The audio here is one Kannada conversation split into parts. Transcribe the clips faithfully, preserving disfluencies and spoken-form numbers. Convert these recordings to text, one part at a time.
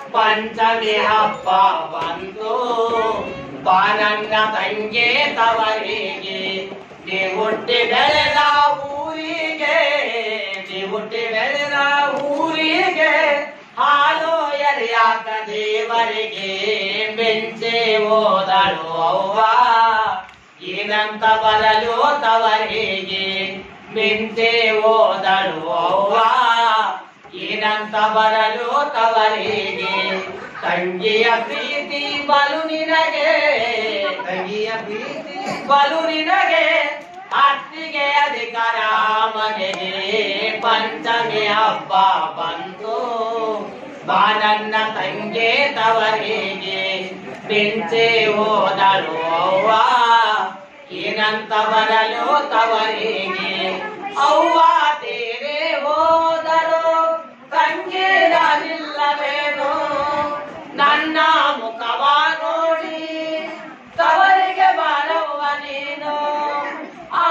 पंचमी हब्ब ಬಂತು ಬಾನನ್ನ ತಂಗೆ ತವರಿಗೆ ನೀ ಹುಟ್ಟಿ ಬೆಳೆದ ಊರಿಗೆ ನೀ ಹುಟ್ಟಿ ಬೆಳೆದ ಊರಿಗೆ ಹಾಲು ಎರೆಯಾಕ ದೇವರಿಗೆ ಬೆಂಚೆ ಓದಳು ಅವ್ವ ಏನಂತ ಬರಲು ತವರಿಗೆ ಮೆಂತೆ ಓದಳು ಅವ್ವ ಏನಂತ ಬರಲು ತವರಿಗೆ ತಂಗಿಯ ಪ್ರೀತಿ ಬಲು ನಿನಗೆ ತಂಗಿಯ ಪ್ರೀತಿ ಬಲು ನಿನಗೆ ಅತ್ತಿಗೆ ಅಧಿಕಾರ ಮನೆಗೆ ಪಂಚಮಿ ಹಬ್ಬ ಬಂತು ಬಾನನ್ನ ತಂಗೆ ತವರಿಗೆ ಬೆಂಚೆ ಹೋದಳು ಅವ್ವ ಏನಂತ ಬರಲು ತವರಿಗೆ ಅವ್ವ ತೇರೆ ಹೋದರು ತಂಗೆ ನಾನಿಲ್ಲವೇನು ನನ್ನ ಮುಖವ ನೋಡಿ ತವರಿಗೆ ಬರವ್ವ ನೀನು ಆ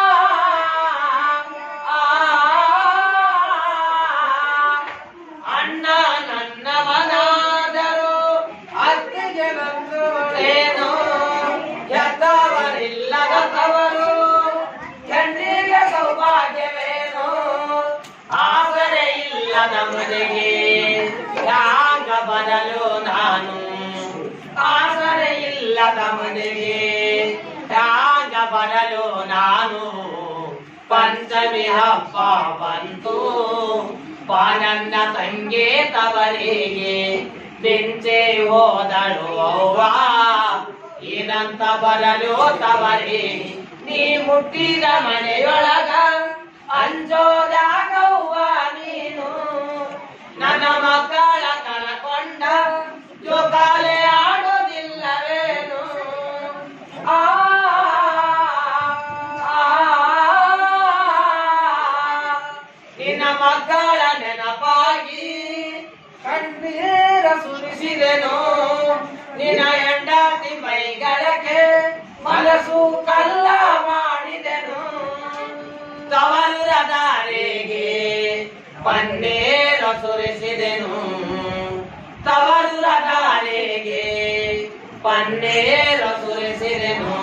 ಅಣ್ಣ ನನ್ನವನಾದರು ಅತ್ತಿಗೆ ಬಂದೋಳೇನು ಎದ್ದವರಿಲ್ಲದ ತವರು ಹೆಣ್ಣಿಗೆ ಸೌಭಾಗ್ಯವೇನು ಆದರೆ ಇಲ್ಲದ ಮನೆಗೆ ಯಾಗ ಬರಲು ನಾನು ಆದರೆ ಇಲ್ಲದ ಮನೆಗೆ ಯಾಗ ಬರಲು ನಾನು ಪಂಚಮಿ ಹಬ್ಬ ಬಂತು ಬಾನನ್ನ ತಂಗೆ ತವರಿಗೆ ಬೆಂಚೆ ಹೋದಳು ಅವ್ವ ಏನಂತ ಬರಲು ತವರಿಗೆ ನೀ ಮುಟ್ಟಿದ ಮನೆಯೊಳಗ ಅಂಜೋದಾಗವ್ವ ನೀನು ನನ್ನ ಮಕ್ಕಳ ಕಳಕೊಂಡ ಜೋಕಾಲೆ ಆಡೋದಿಲ್ಲವೇನು ಆ ನಿನ್ನ ಮಕ್ಕಳ ನೆನಪಾಗಿ ಕಣ್ಣೀರ ಸುರಿಸಿದೆನು ನಿನ್ನ ಹೆಂಡತಿ ಮೈಗಳಕ್ಕೆ ಮನಸ್ಸು ಕಲ್ಲ ಮಾಡಿದೆನು ತವರ ದಾರಿಗೆ ಪನ್ನೀರ ಸುರಿಸಿದೆನು ತವರ ದಾರಿಗೆ ಪನ್ನೀರ ಸುರಿಸಿದೆನು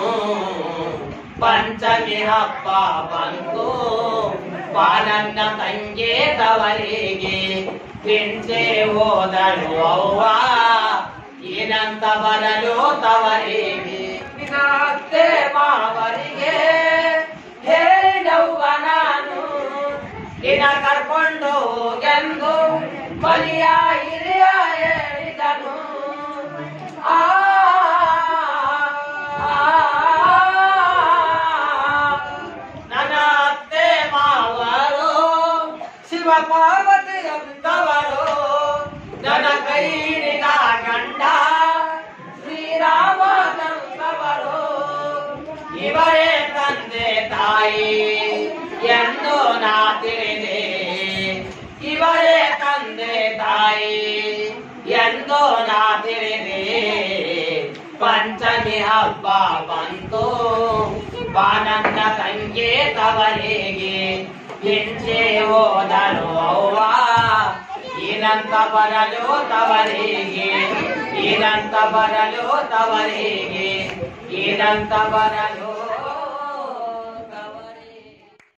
ಪಂಚಮಿ ಹಬ್ಬ ಬಂತು ಬಾನನ್ನ ತಂಗೆ ತವರಿಗೆ ಬೆಂಚೆ ಹೋದಳು ಅವ್ವ ಏನಂತ ಬರಲು ತವರಿಗೆ ನಿನ್ನ ಅತ್ತೆ ಮಾವರಿಗೆ ಹೇಳಿದವ್ವ ನಾನು ನಿನ್ನ ಕರ್ಕೊಂಡು ಹೋಗೆಂದು ಬಲಿಯ ಹಿರಿಯ ಹೇಳಿದನು ಆ ನನ್ನ ಅತ್ತೆ ಮಾವರು ಶಿವ ಪಾರ್ವತಿ ಅಂತವರು ನನ್ನ ಕೈ ಹಿಡಿದ ಗಂಡ ಶ್ರೀರಾಮನಂತವರು ಇವರೇ ತಂದೆ ತಾಯಿ ಎಂದು ನಾ ತಿಳಿದೆ ಇವರೇ ತಂದೆ ತಾಯಿ ಎಂದು ನಾ ತಿಳಿದೆ ಪಂಚಮಿ ಹಬ್ಬ ಬಂತು ಬಾನನ್ನ ತಂಗೆ ತವರಿಗೆ ಬೆಂಚೆ ಹೋದಳು ಅವ್ವ ಏನಂತ ಬರಲು ತವರಿಗೆ ಏನಂತ ಬರಲು ತವರಿಗೆ ಏನಂತ ಬರಲು